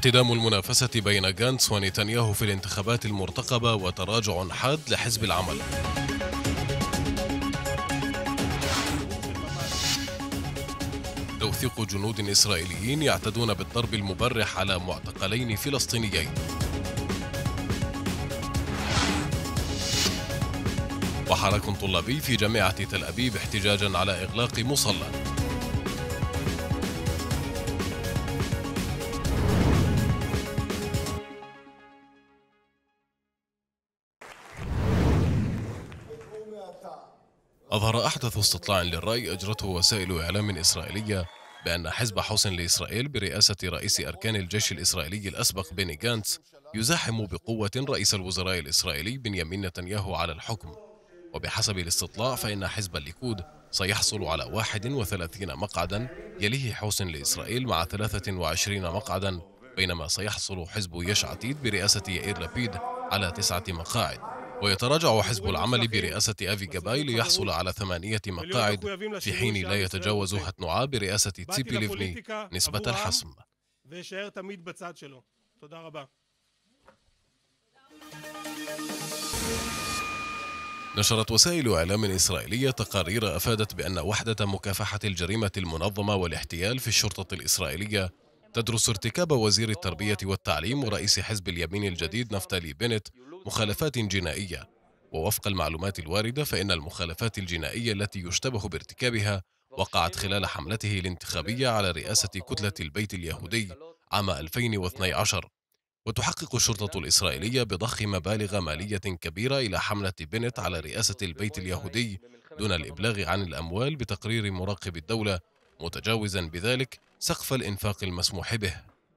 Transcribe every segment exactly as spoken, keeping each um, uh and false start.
احتدام المنافسة بين غانتس ونتنياهو في الانتخابات المرتقبة وتراجع حاد لحزب العمل. توثيق جنود إسرائيليين يعتدون بالضرب المبرح على معتقلين فلسطينيين. وحراك طلابي في جامعة تل أبيب احتجاجا على إغلاق مصلى. أظهر أحدث استطلاع للرأي أجرته وسائل إعلام إسرائيلية بأن حزب حسن لإسرائيل برئاسة رئيس أركان الجيش الإسرائيلي الأسبق بيني غانتس يزاحم بقوة رئيس الوزراء الإسرائيلي بنيامين نتنياهو على الحكم. وبحسب الاستطلاع فإن حزب الليكود سيحصل على واحد وثلاثين مقعدا، يليه حسن لإسرائيل مع ثلاثة وعشرين مقعدا، بينما سيحصل حزب يش عتيد برئاسة يائير لبيد على تسعة مقاعد. ويتراجع حزب العمل برئاسة أفي جاباي ليحصل على ثمانية مقاعد، في حين لا يتجاوز هتنوعا برئاسة تسيبي ليفني نسبة الحسم. نشرت وسائل إعلام إسرائيلية تقارير أفادت بأن وحدة مكافحة الجريمة المنظمة والاحتيال في الشرطة الإسرائيلية تدرس ارتكاب وزير التربية والتعليم ورئيس حزب اليمين الجديد نفتالي بنت مخالفات جنائية. ووفق المعلومات الواردة فإن المخالفات الجنائية التي يشتبه بارتكابها وقعت خلال حملته الانتخابية على رئاسة كتلة البيت اليهودي عام ألفين واثني عشر. وتحقق الشرطة الإسرائيلية بضخ مبالغ مالية كبيرة إلى حملة بنت على رئاسة البيت اليهودي دون الإبلاغ عن الأموال بتقرير مراقب الدولة، متجاوزا بذلك سقف الإنفاق المسموح به.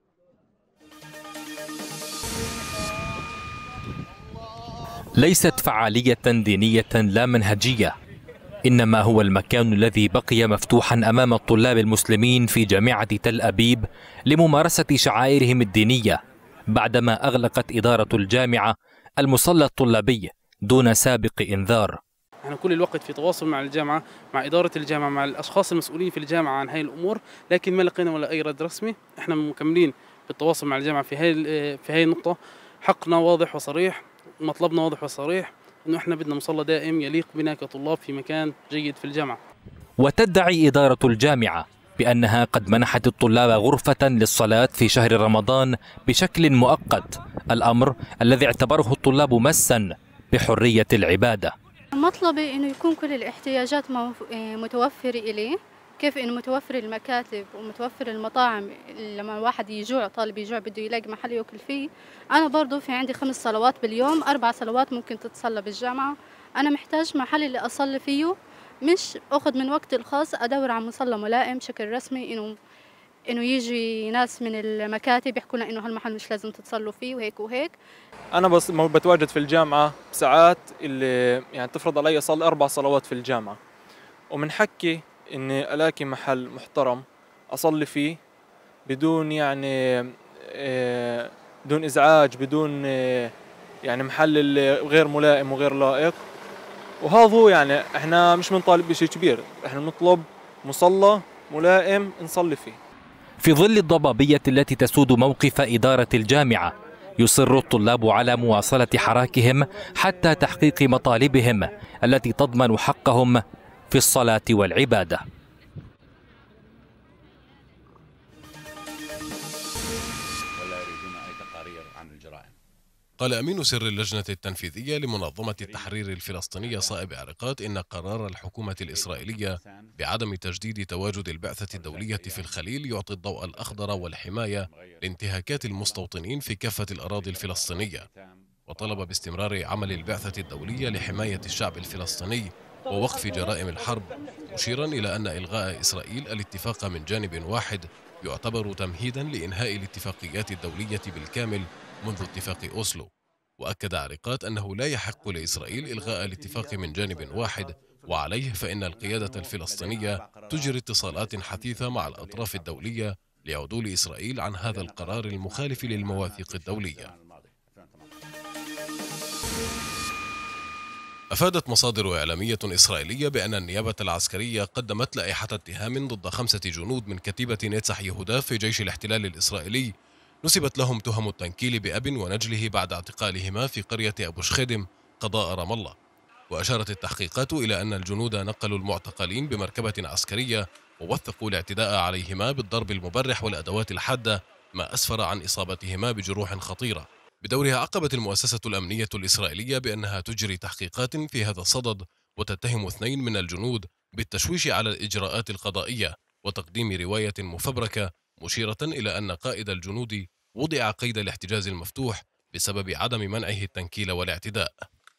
ليست فعالية دينية لا منهجية، إنما هو المكان الذي بقي مفتوحا أمام الطلاب المسلمين في جامعة تل أبيب لممارسة شعائرهم الدينية، بعدما أغلقت إدارة الجامعة المصلى الطلابي دون سابق إنذار. احنا كل الوقت في تواصل مع الجامعة، مع إدارة الجامعة، مع الأشخاص المسؤولين في الجامعة عن هاي الأمور، لكن ما لقينا ولا أي رد رسمي. احنا مكملين بالتواصل مع الجامعة في هاي في هاي النقطة. حقنا واضح وصريح، مطلبنا واضح وصريح، إنه احنا بدنا مصلى دائم يليق بنا كطلاب في مكان جيد في الجامعة. وتدعي إدارة الجامعة بأنها قد منحت الطلاب غرفة للصلاة في شهر رمضان بشكل مؤقت، الأمر الذي اعتبره الطلاب مسا بحرية العبادة. مطلبي إنه يكون كل الاحتياجات متوفرة إليه، كيف إنه متوفر المكاتب ومتوفر المطاعم. لما واحد يجوع، طالب يجوع بده يلاقي محل يأكل فيه. أنا برضو في عندي خمس صلوات باليوم، أربع صلوات ممكن تتصلى بالجامعة. أنا محتاج محل اللي أصلي فيه، مش أخذ من وقتي الخاص أدور على مصلى ملائم بشكل رسمي، إنه إنه يجي ناس من المكاتب يحكوا لنا إنه هالمحل مش لازم تتصلوا فيه وهيك وهيك. أنا بس بتواجد في الجامعة بساعات اللي يعني تفرض علي أصلي أربع صلوات في الجامعة، ومن حكي إني ألاقي محل محترم أصلي فيه بدون يعني بدون إزعاج، بدون يعني محل غير ملائم وغير لائق. وهذا هو يعني إحنا مش بنطالب بشيء كبير، إحنا بنطلب مصلى ملائم نصلي فيه. في ظل الضبابية التي تسود موقف إدارة الجامعة، يصر الطلاب على مواصلة حراكهم حتى تحقيق مطالبهم التي تضمن حقهم في الصلاة والعبادة. قال أمين سر اللجنة التنفيذية لمنظمة التحرير الفلسطينية صائب عرقات إن قرار الحكومة الإسرائيلية بعدم تجديد تواجد البعثة الدولية في الخليل يعطي الضوء الأخضر والحماية لانتهاكات المستوطنين في كافة الأراضي الفلسطينية، وطلب باستمرار عمل البعثة الدولية لحماية الشعب الفلسطيني ووقف جرائم الحرب، مشيرا إلى أن إلغاء إسرائيل الاتفاق من جانب واحد يعتبر تمهيدا لإنهاء الاتفاقيات الدولية بالكامل منذ اتفاق أوسلو. وأكد عرقات أنه لا يحق لإسرائيل إلغاء الاتفاق من جانب واحد، وعليه فإن القيادة الفلسطينية تجري اتصالات حثيثة مع الأطراف الدولية لعدول إسرائيل عن هذا القرار المخالف للمواثيق الدولية. أفادت مصادر إعلامية إسرائيلية بأن النيابة العسكرية قدمت لائحة اتهام ضد خمسة جنود من كتيبة نيتسح يهودا في جيش الاحتلال الإسرائيلي نسبت لهم تهم التنكيل بأب ونجله بعد اعتقالهما في قرية أبو شخيدم قضاء رام الله. وأشارت التحقيقات إلى أن الجنود نقلوا المعتقلين بمركبة عسكرية ووثقوا الاعتداء عليهما بالضرب المبرح والأدوات الحادة، ما أسفر عن إصابتهما بجروح خطيرة. بدورها عقبت المؤسسة الأمنية الإسرائيلية بأنها تجري تحقيقات في هذا الصدد، وتتهم اثنين من الجنود بالتشويش على الإجراءات القضائية وتقديم رواية مفبركة، مشيرة إلى أن قائد الجنود وضع قيد الاحتجاز المفتوح بسبب عدم منعه التنكيل والاعتداء.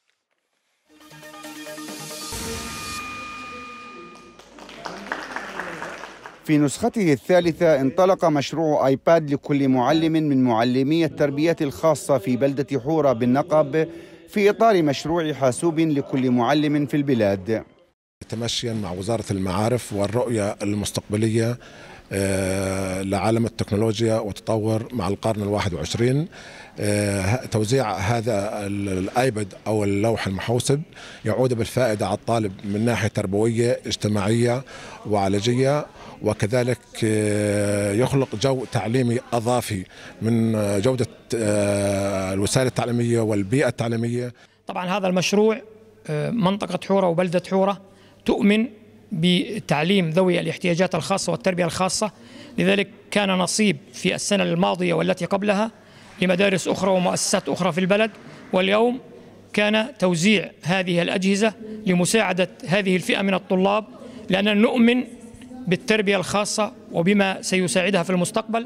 في نسخته الثالثة انطلق مشروع آيباد لكل معلم من معلمي التربية الخاصة في بلدة حورة بالنقب في إطار مشروع حاسوب لكل معلم في البلاد، تمشيا مع وزارة المعارف والرؤية المستقبلية لعالم التكنولوجيا وتطور مع القرن الواحد وعشرين. توزيع هذا الآيباد أو اللوح المحوسب يعود بالفائدة على الطالب من ناحية تربوية اجتماعية وعلاجية، وكذلك يخلق جو تعليمي أضافي من جودة الوسائل التعليمية والبيئة التعليمية. طبعا هذا المشروع منطقة حورة وبلدة حورة تؤمن بتعليم ذوي الاحتياجات الخاصة والتربية الخاصة، لذلك كان نصيب في السنة الماضية والتي قبلها لمدارس أخرى ومؤسسات أخرى في البلد، واليوم كان توزيع هذه الأجهزة لمساعدة هذه الفئة من الطلاب، لأننا نؤمن بالتربية الخاصة وبما سيساعدها في المستقبل.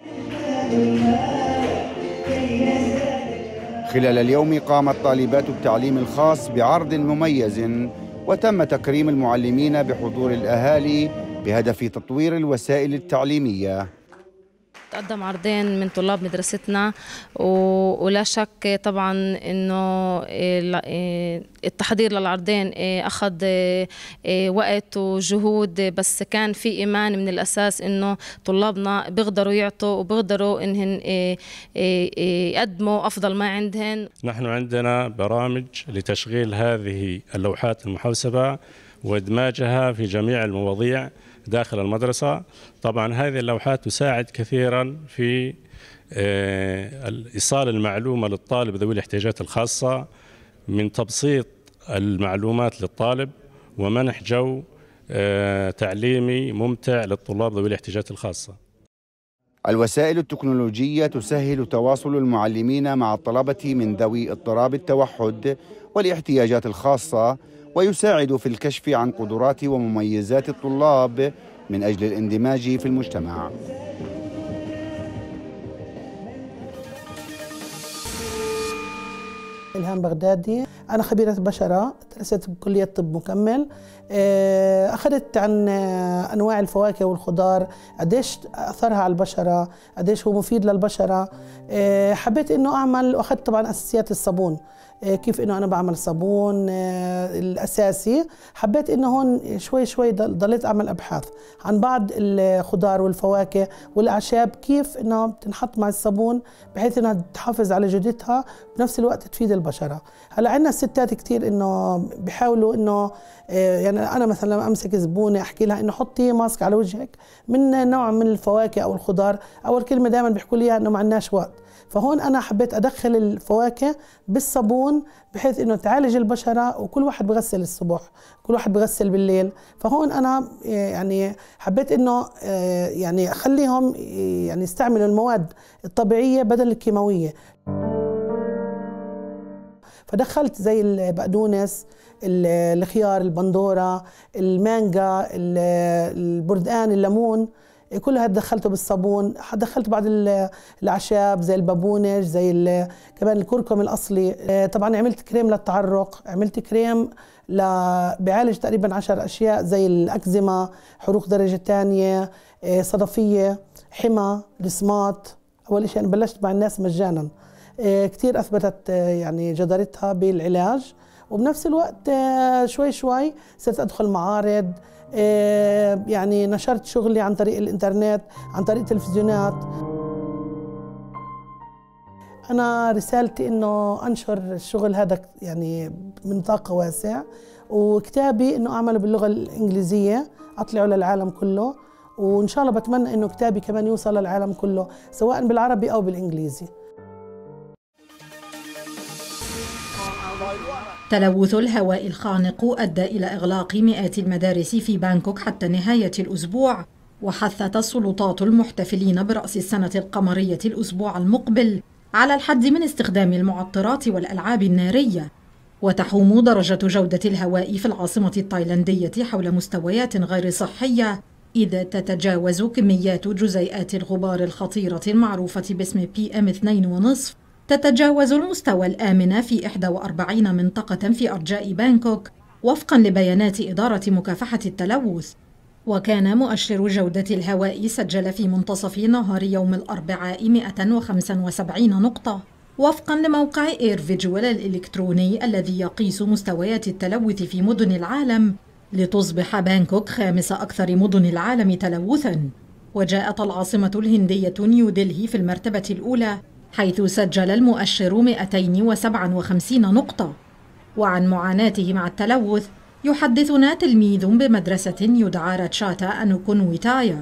خلال اليوم قامت طالبات التعليم الخاص بعرض مميز، وتم تكريم المعلمين بحضور الأهالي بهدف تطوير الوسائل التعليمية. تقدم عرضين من طلاب مدرستنا، ولا شك طبعا انه التحضير للعرضين اخذ وقت وجهود، بس كان في ايمان من الاساس انه طلابنا بيقدروا يعطوا وبيقدروا انهم يقدموا افضل ما عندهم. نحن عندنا برامج لتشغيل هذه اللوحات المحوسبة وادماجها في جميع المواضيع داخل المدرسة. طبعا هذه اللوحات تساعد كثيرا في إيصال المعلومة للطالب ذوي الاحتياجات الخاصة، من تبسيط المعلومات للطالب ومنح جو تعليمي ممتع للطلاب ذوي الاحتياجات الخاصة. الوسائل التكنولوجية تسهل تواصل المعلمين مع الطلبة من ذوي اضطراب التوحد والاحتياجات الخاصة، ويساعد في الكشف عن قدرات ومميزات الطلاب من أجل الاندماج في المجتمع. إلهام بغدادي، أنا خبيرة بشرة، درست بكلية طب مكمل. أخذت عن أنواع الفواكه والخضار، قديش أثرها على البشرة، قديش هو مفيد للبشرة. حبيت إنه أعمل، وأخذت طبعا أساسيات الصابون، كيف إنه أنا بعمل صابون الأساسي. حبيت إنه هون شوي شوي ضليت أعمل أبحاث عن بعض الخضار والفواكه والأعشاب، كيف إنه بتنحط مع الصابون بحيث إنها تحافظ على جودتها بنفس الوقت تفيد البشرة. هلا عندنا الستات كتير إنه بيحاولوا إنه يعني أنا مثلا لما أمسك زبونة أحكي لها إنه حطي ماسك على وجهك من نوع من الفواكه أو الخضار، أول كلمة دائما بيحكوا لي إنه ما عندناش وقت. فهون أنا حبيت أدخل الفواكه بالصابون بحيث إنه تعالج البشرة، وكل واحد بغسل الصبح، كل واحد بغسل بالليل. فهون أنا يعني حبيت إنه يعني أخليهم يعني يستعملوا المواد الطبيعية بدل الكيماوية. فدخلت زي البقدونس، الخيار، البندورة، المانجا، البردقان، الليمون، كلها دخلته بالصابون. دخلت بعض الاعشاب زي البابونج، زي كمان الكركم الاصلي. طبعا عملت كريم للتعرق، عملت كريم ل بيعالج تقريبا عشر اشياء زي الاكزيما، حروق درجه ثانيه، صدفيه، حمى، السمات. اول شيء انا بلشت مع الناس مجانا، كثير اثبتت يعني جدارتها بالعلاج، وبنفس الوقت شوي شوي صرت ادخل معارض، يعني نشرت شغلي عن طريق الانترنت، عن طريق التلفزيونات. أنا رسالتي إنه أنشر الشغل هذا يعني بنطاق واسع، وكتابي إنه أعمله باللغة الإنجليزية أطلعه للعالم كله، وإن شاء الله بتمنى إنه كتابي كمان يوصل للعالم كله سواء بالعربي أو بالإنجليزي. تلوث الهواء الخانق أدى إلى إغلاق مئات المدارس في بانكوك حتى نهاية الأسبوع، وحثت السلطات المحتفلين برأس السنة القمرية الأسبوع المقبل على الحد من استخدام المعطرات والألعاب النارية. وتحوم درجة جودة الهواء في العاصمة التايلاندية حول مستويات غير صحية، إذا تتجاوز كميات جزيئات الغبار الخطيرة المعروفة باسم بي إم اثنين ونصف تتجاوز المستوى الآمن في إحدى وأربعين منطقة في أرجاء بانكوك، وفقاً لبيانات إدارة مكافحة التلوث. وكان مؤشر جودة الهواء سجل في منتصف نهار يوم الأربعاء مئة وخمسة وسبعين نقطة، وفقاً لموقع إير فيجوال الإلكتروني الذي يقيس مستويات التلوث في مدن العالم، لتصبح بانكوك خامس أكثر مدن العالم تلوثاً. وجاءت العاصمة الهندية نيودلهي في المرتبة الأولى، حيث سجل المؤشر مئتين وسبعة وخمسين نقطة. وعن معاناته مع التلوث يحدثنا تلميذ بمدرسة يدعى راتشاتا أنوكونويتايا.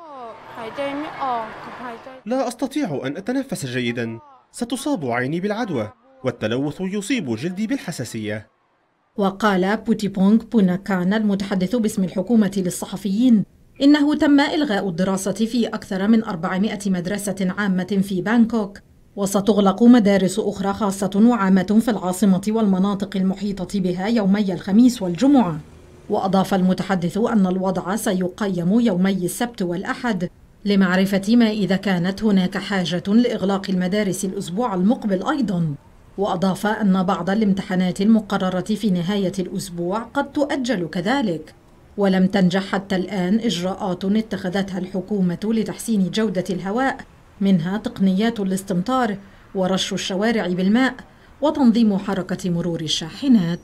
لا أستطيع أن أتنفس جيدا، ستصاب عيني بالعدوى، والتلوث يصيب جلدي بالحساسية. وقال بوتيبونغ بوناكان المتحدث باسم الحكومة للصحفيين إنه تم إلغاء الدراسة في أكثر من أربعمائة مدرسة عامة في بانكوك، وستغلق مدارس أخرى خاصة وعامة في العاصمة والمناطق المحيطة بها يومي الخميس والجمعة. وأضاف المتحدث أن الوضع سيقيم يومي السبت والأحد لمعرفة ما إذا كانت هناك حاجة لإغلاق المدارس الأسبوع المقبل أيضاً. وأضاف أن بعض الامتحانات المقررة في نهاية الأسبوع قد تؤجل كذلك. ولم تنجح حتى الآن إجراءات اتخذتها الحكومة لتحسين جودة الهواء، منها تقنيات الاستمطار ورش الشوارع بالماء وتنظيم حركة مرور الشاحنات.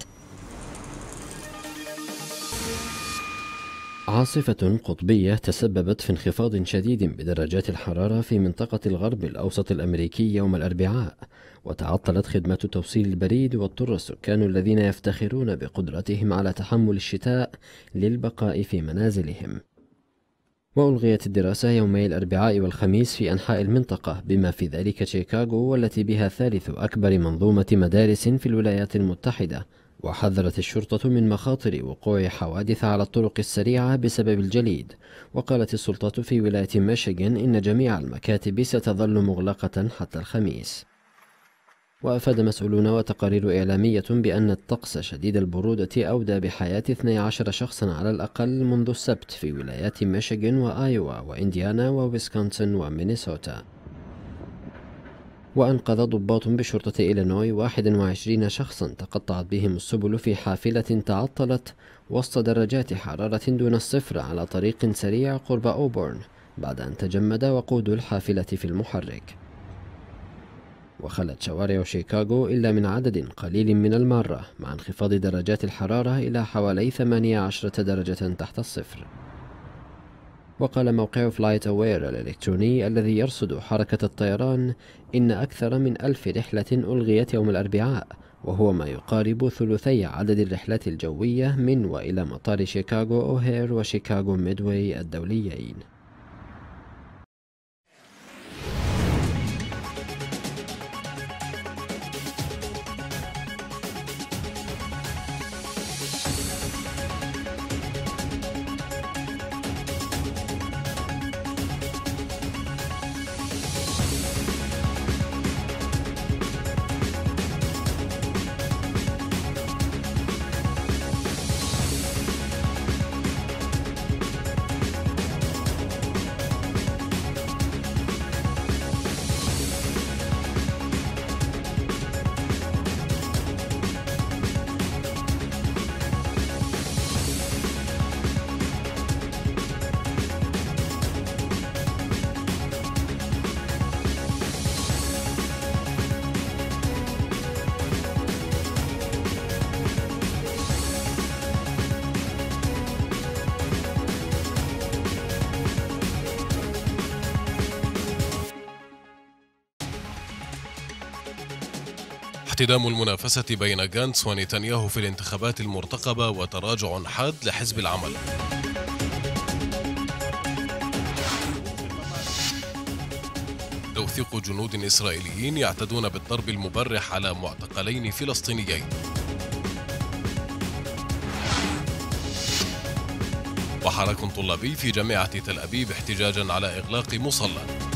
عاصفة قطبية تسببت في انخفاض شديد بدرجات الحرارة في منطقة الغرب الأوسط الأمريكي يوم الأربعاء، وتعطلت خدمة توصيل البريد، واضطر السكان الذين يفتخرون بقدرتهم على تحمل الشتاء للبقاء في منازلهم. وألغيت الدراسة يومي الأربعاء والخميس في أنحاء المنطقة، بما في ذلك شيكاغو والتي بها ثالث أكبر منظومة مدارس في الولايات المتحدة. وحذرت الشرطة من مخاطر وقوع حوادث على الطرق السريعة بسبب الجليد. وقالت السلطات في ولاية ميشيغان إن جميع المكاتب ستظل مغلقة حتى الخميس. وأفاد مسؤولون وتقارير إعلامية بأن الطقس شديد البرودة أودى بحياة اثني عشر شخصا على الأقل منذ السبت في ولايات ميشيغان وآيوا وإنديانا وويسكونسن ومينيسوتا. وأنقذ ضباط بشرطة إلينوي واحد وعشرين شخصا تقطعت بهم السبل في حافلة تعطلت وسط درجات حرارة دون الصفر على طريق سريع قرب أوبورن بعد أن تجمد وقود الحافلة في المحرك. وخلت شوارع شيكاغو إلا من عدد قليل من المارة، مع انخفاض درجات الحرارة إلى حوالي ثمانية عشر درجة تحت الصفر. وقال موقع فلايت أوير الإلكتروني الذي يرصد حركة الطيران إن أكثر من ألف رحلة ألغيت يوم الأربعاء، وهو ما يقارب ثلثي عدد الرحلات الجوية من وإلى مطار شيكاغو أوهير وشيكاغو ميدواي الدوليين. احتدام المنافسة بين غانتس ونتنياهو في الانتخابات المرتقبة وتراجع حاد لحزب العمل. توثيق جنود إسرائيليين يعتدون بالضرب المبرح على معتقلين فلسطينيين. وحراك طلابي في جامعة تل أبيب احتجاجا على إغلاق مصلى.